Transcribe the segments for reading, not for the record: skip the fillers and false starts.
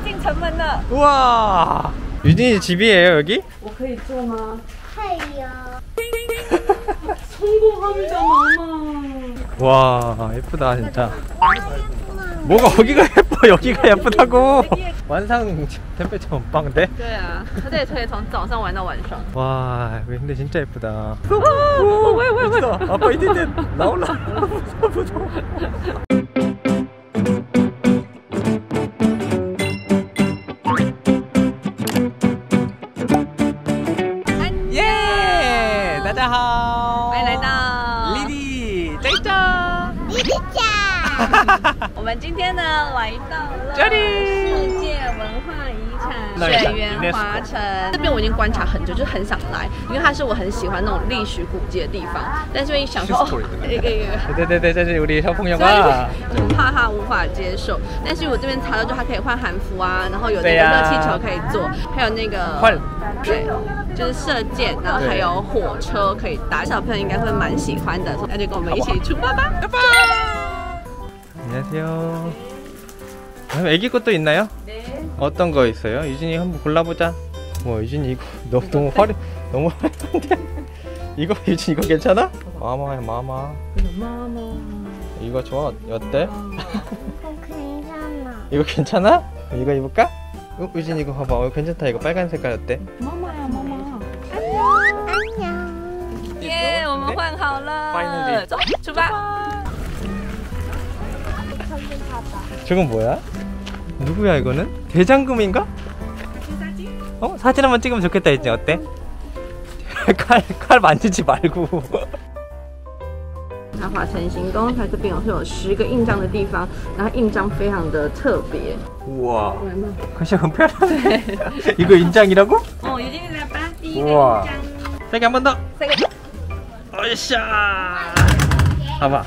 进城门了。 우와. 유진이 집이에요 여기? 我可以坐吗？ 해요. 성공합니다, 마마. 와 예쁘다 진짜. 뭐가 거기가 예뻐 여기가 예쁘다고. 완상 템페처 빵데? 对啊，它这里可以从早上玩到晚上。 와 근데 진짜 예쁘다. 왜? 아빠 이제 나올라. 무서워. 예, 大家好， 欢迎来到莉莉这一张。 我们今天呢来到了这里世界文化遗产水源华城。这边我已经观察很久，就很想来，因为它是我很喜欢那种历史古迹的地方。但是因为想说， 对，这是우리小朋友所以啊。 我怕他无法接受。但是我这边查到，就它可以换韩服啊，然后有那个热气球可以坐，还有那个换， 对，就是射箭，然后还有火车可以搭，小朋友应该会蛮喜欢的。那就跟我们一起出发吧。 안녕하세요. 애기 것도 있나요? 네. 어떤 거 있어요? 유진이 한번 골라보자. 뭐 유진이 이거 너무 화려한데? 이거 유진 이거 괜찮아? 마마야 마마. 이거 좋아 어때? 괜찮아. 이거 괜찮아? 이거 입을까? 유진 이거 봐봐. 이거 괜찮다. 이거 빨간 색깔 어때? 마마야 마마. 안녕. 耶，我们换好了， Finally. 走，出发。 저건 뭐야? 누구야 이거는? 대장금인가? 어? 사진 한번 찍으면 좋겠다 이제 어때? 칼 만지지 말고. 那华城行宫，它这边会有10个印章的地方，然后印章非常的特别。 우와. 글씨很漂亮. 이거 인장이라고? 哦，有进来吧，第一个 우와. 印章， 세게 한 번 더. 这个， 어이샤. 봐봐.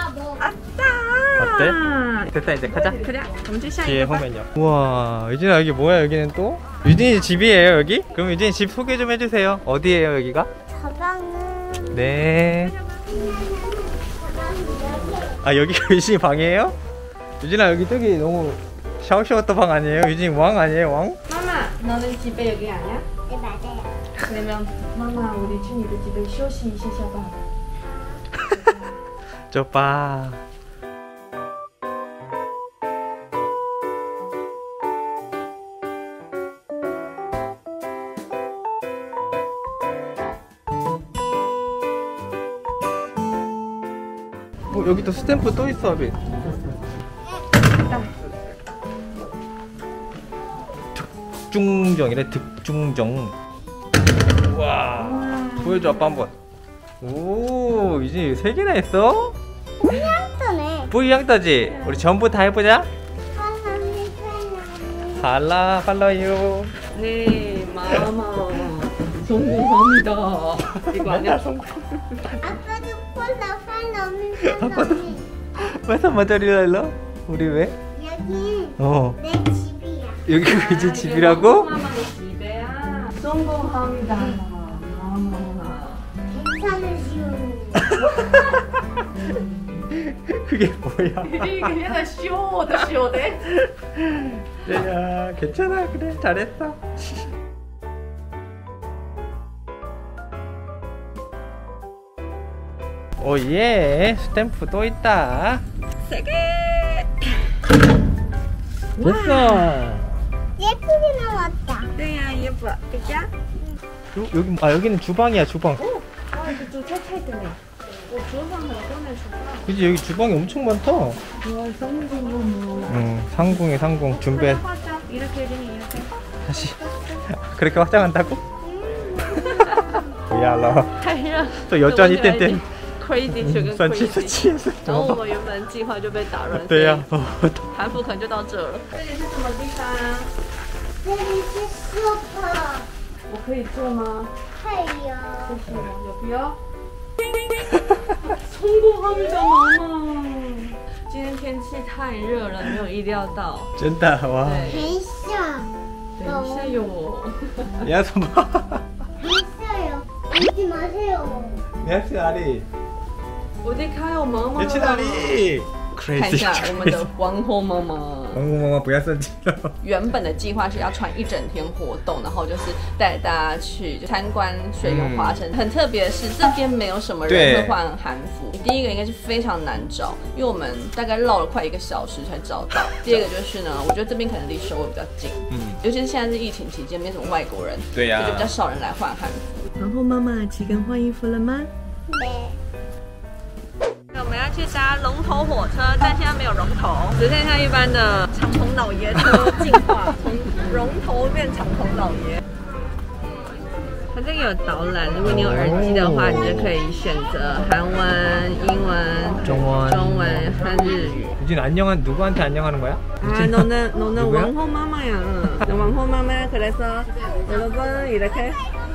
어때? 됐다 이제 가자. 그래, 我们去下一 뒤에 个吧。 보면요. 우와 유진아 여기 뭐야 여기는 또? 유진이 집이에요 여기? 그럼 유진이 집 소개 좀 해주세요. 어디에요 여기가? 저방은 네. 아 여기가 유진이 방이에요? 유진아 여기 저기 너무 샤오샤오또 방 아니에요? 유진이 왕 아니에요 왕? 마마, 너는 집에 여기 아니야? 네 맞아요. 그러면 마마 우리去你的집에休息一下下吧。 좁아. 여기 또 스탬프 또 있어. 득중정이래. 득중정. 우와. 보여줘 아빠 한번. 오 이제 3개나 했어? 향떠네. 뿌이향떠지? 우리 전부 다 해보자. 팔로유. 네, 마마. 성공합니다. 이거 아니야? 성공. 아빠도 콜라 팔 넘는 왜 모자리랄러? 우리 왜? 여기 어 내 집이야. 여기가 이제 집이라고? 마마의 집이야. 성공합니다. 마마. 괜찮으시오. 그게 뭐야? 이게 그냥 쇼대. 야 괜찮아 그래 잘했어. 오예 스탬프 또 있다. 3개. 됐어. 예쁘게 나왔다. 네야 예뻐. 그죠? 여기 아 여기는 주방이야 주방. 아 이거 좀 찰찰드네. 주방을 꺼내 줄까? 그지 여기 주방이 엄청 많다. 와 성공. 응 상궁에 상궁 준비해. 이렇게 그냥 이렇게. 다시 그렇게 화장한다고? 뭐야 너 또 여전히 땐 crazy 就跟算气 crazy。 气然后我们原本计划就被打乱。 对呀。 韩服可能就到这了。这里是什么地方？ 这里是sofa。 我可以坐吗？ 해요. 谢谢。有必要？ 성공합니다, 마마. 今天天气太热了，没有意料到。 真的哇。 됐어. 等一下有。 야 손 봐. 됐어요. 울지 마세요. 야 아리. 어디 가요, 마마? 예친 아리. 看一下我们的皇后妈妈。 妈妈不要生气了。 原本的计划是要传一整天活动，然后就是带大家去参观水源华城。很特别的是，这边没有什么人会换韩服。第一个应该是非常难找，因为我们大概绕了快1个小时才找到。第二个就是呢，我觉得这边可能离首尔比较近，尤其是现在是疫情期间，没什么外国人， 对呀， 就比较少人来换韩服。然后妈妈起跟换衣服了吗？我们要去搭龙头火车，但现在没有龙头，只剩下一般的敞篷老爷车进化，从龙头变敞篷老爷。它这个有导览，如果你有耳机的话，你就可以選擇韓文、英文、中文和日語。 유진 안녕한 누구한테 안녕하는 거야? 아, 너는 왕호 마마야. 너 왕호 마마야. 그래서 여러분 이렇게.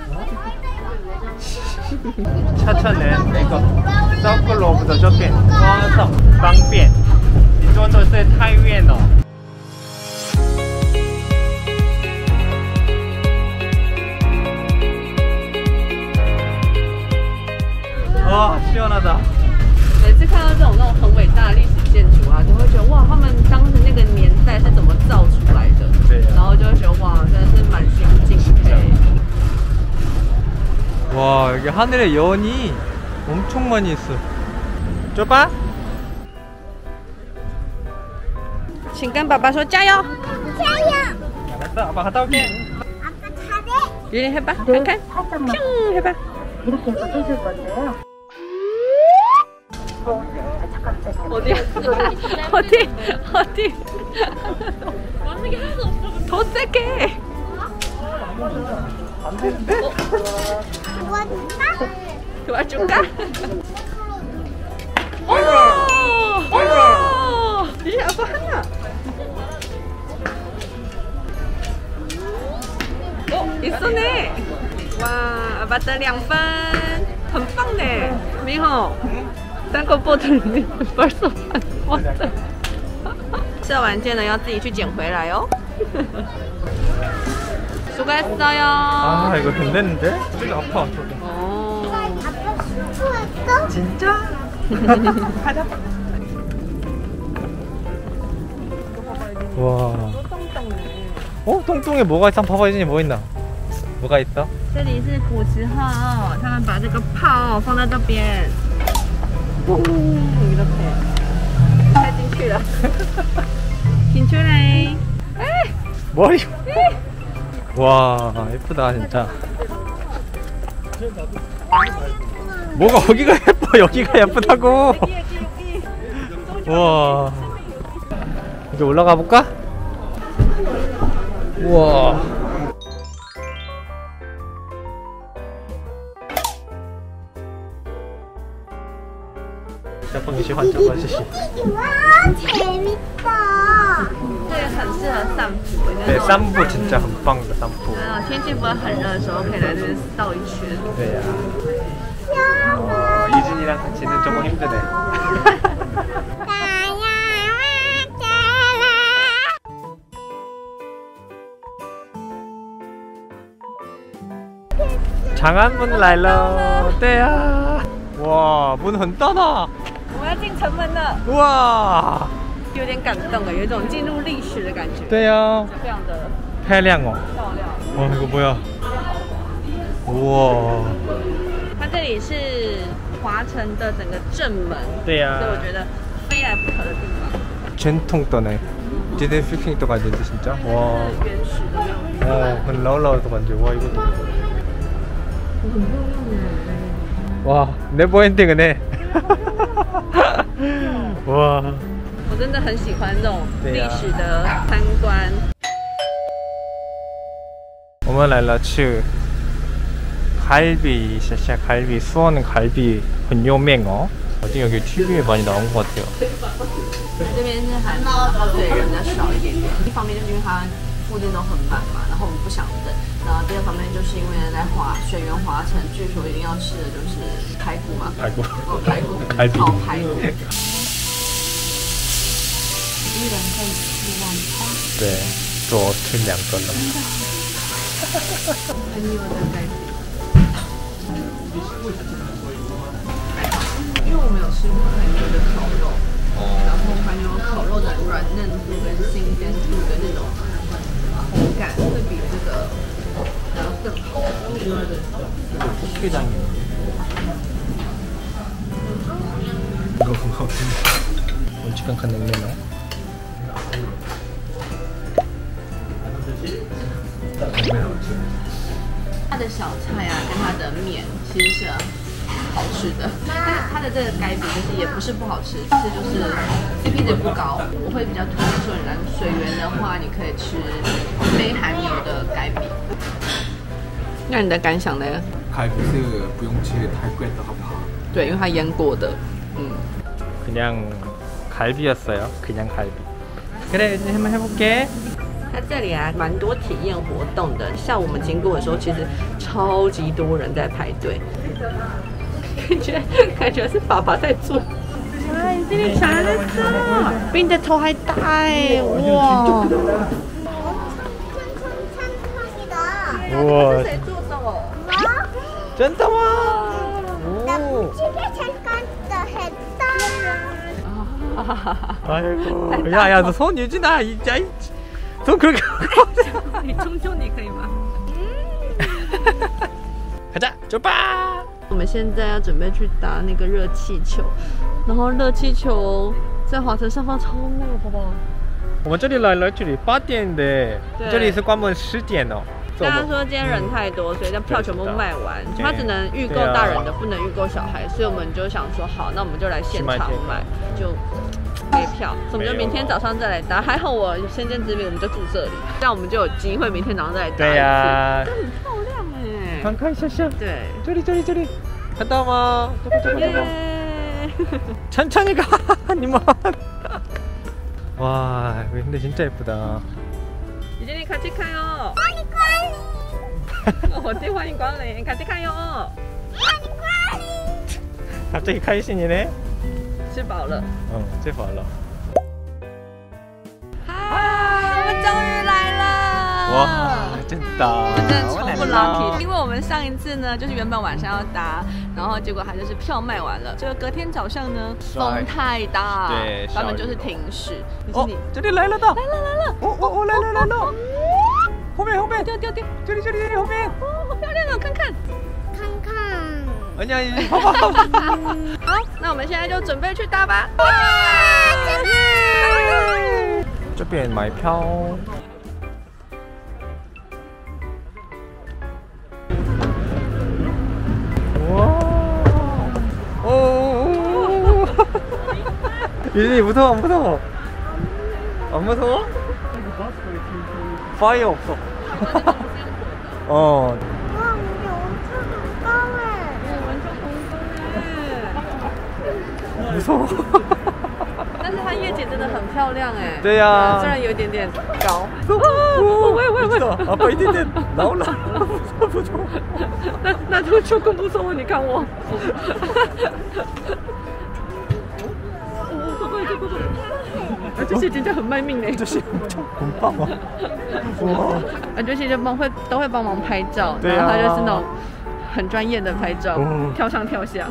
차차는 이거 Circle of the Japan 方便你坐的是太远了와 시원하다 每次看到这种很伟大的历史建筑啊，都会觉得哇，他们当时那个年代是怎么造出来的？对、啊，然后就会觉得哇，真的是满心敬佩。 와 여기 하늘에 연이 엄청 많이 있어. 좁아? 请跟爸爸说加油！ 加油！ 알았어, 아빠 갔다 올게. 아빠 잘해. 유린 해봐, 잠깐. 뿅 해봐. 이렇게 해서 해줄 건데요. 어디야? 어디? 더 세게. 안 되는데? 도와줄까? 오! 이제 아빠 하나. 있었네. 와, 아빠 得2分，很棒呢，明宏。3个 bot 里面벌써完的。射完箭了要自己去捡回来哦。수고했어요. 아 이거 힘드는데? 저기 아파 저기. 아빠 수고했어? 진짜? 가자. 와. 어 똥똥에 뭐가 있어? 봐봐 이진이 뭐 있나? 뭐가 있어? 这里是古时候，他们把这个炮放在这边，嘣，이렇게开进去了，进去嘞。 머리. 와 예쁘다 진짜. 뭐가 거기가 예뻐 여기가 예쁘다고. 와 이제 올라가 볼까? 우와. 자판喜欢자판谢谢. 와 재밌다. 这个很适合散步。 对，散步진짜很棒的散步。 天气不会很热的时候，可以来这边绕一圈。 对呀。와 이진이랑 같이는 조금 힘드네. 장안문来了，对呀。哇，문很大呢。 我们要进城门了。 哇。 有点感动哎，有一种进入历史的感觉。 对呀， 非常的漂亮哦。 漂亮。 哇，이거 뭐야？哇。 它这里是华城的整个正门。 对呀。 所以我觉得非来不可的地方。 전통떠네. 디즈니 필킹도 가는데 진짜. 와. 原始的那种。 很老老的感觉. 와 이거. 와 네버엔딩이네. 와. 我真的很喜欢这种历史的参观。 我们来了去 갈비, 샤샤 갈비, 수원 갈비很有名哦. 어디 여기 TV에 많이 나온 것 같아요. 这边是还对人比较少一点点，一方面就是因为它附近都很满嘛，然后我们不想等。然后第二方面就是因为在水源华城，据说一定要吃的就是排骨嘛。排骨。哦，排骨。烤排骨。 一人可以吃1万块。 对，多吃2个人。 很有的在地。因为我们有吃过很多的烤肉， 然后还有烤肉的软嫩度跟新鲜度的那种口感，会比这个还要更好。 식회장이에요. 멀찌감한 냉면어. 它的小菜啊，跟它的面其实是好吃的，但是它的这个盖饼就是也不是不好吃，但是就是 CP 值不高。我会比较推荐说，你来水源的话，你可以吃非含油的盖饼。那你的感想呢？ 갈비스 부용치 달걀다가 파. 对，因为它腌过的。 그냥 갈비였어요. 그냥 갈비. 그래, 이제 한번 해볼게. 它这里啊，蛮多体验活动的。下午我们经过的时候，其实超级多人在排队，感觉是爸爸在做。哎，这里잘했어，比你的头还大哎！哇！ 우와, 是谁做的哦？ 짠따마. 나 오. 무지개 잠깐 더 했다. 아이고. 야야, 너 손 유진아, 야, 손 그렇게. 你冲冲你可以吗？ 가자, 출발. 我们现在要准备去搭那个热气球，然后热气球在滑车上方超美，好不好？ 我们这里来这里8点的，这里是关门10点哦。 大家说今天人太多，所以这票全部卖完，它只能预购大人的，不能预购小孩，所以我们就想说，好，那我们就来现场买，就没票，所以我们就明天早上再来搭。还好我先见之明，我们就住这里，这样我们就有机会明天早上再来搭。 对呀， 很漂亮哎， 看看一下， 对， 这里，看到吗？천천히 가, 니만. 와, 근데 진짜 예쁘다. 유진이 같이 가요. 어디欢迎光临 같이 가요. 갑자기 카이신이네. 吃饱了。 吃饱了。 我们终于来了！ 哇，真的， 真的超不 lucky， 因为我们上一次呢，就是原本晚上要搭，然后结果它就是票卖完了，这个隔天早上呢，风太大， 对， 他们就是停驶。 哦，这里来了，来了，哦，来了，后面， 丢， 这里后面， 哦，好漂亮哦，看看。 哎呀，爸爸， 好，那我们现在就准备去搭吧。 这边买票。哇，哦，유진이 무서워 안 무서워? 안 무서워? 파이어 없어. 어. 와, 우리 엄청 가까워. 무서워. 但是它夜景真的很漂亮哎。 对呀。 虽然有一点点高。 喂， 아빠一点点 나올라. 무서워. 那就更不错，你看我。这些真的很卖命呢。 这些很棒啊！哇！ 这些都会帮忙拍照， 对啊， 然后他就是那种很专业的拍照，跳上跳下。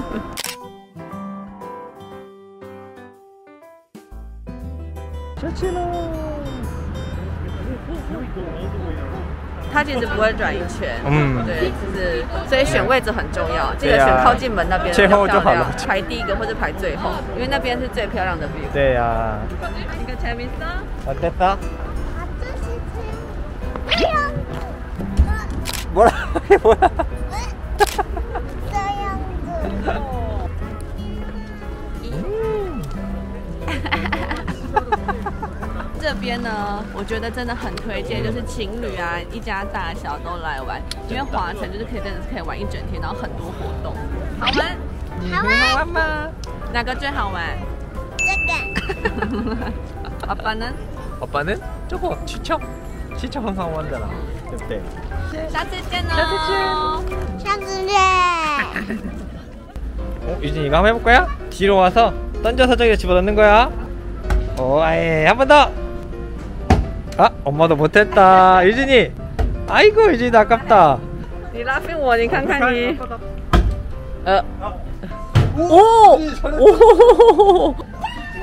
下去了。 它其实不会转一圈，对，就是所以选位置很重要，记得选靠近门那边， 最后就好了， 排第一个或者排最后，因为那边是最漂亮的 view。 对呀。 이거 재밌어? 어땠어? 아저씨 뭐라? 뭐야? 这边呢，我觉得真的很推荐，就是情侣啊，一家大小都来玩，因为华城就是真的是可以玩一整天，然后很多活动，好玩。 好玩吗？ 哪个最好玩？ 这个。 아빠는? 아빠는 저거 지쳐 항상玩的啦，对不对？ 下次见哦。 下次见。 유진이 이거 한번 해볼 거야? 뒤로 와서 던져서 저기다 집어넣는 거야. 아예 한 번 더. 아, 엄마도 못했다. 유진이. 아이고, 유진이 아깝다. 你拉fin我，你看看你。 오! 오!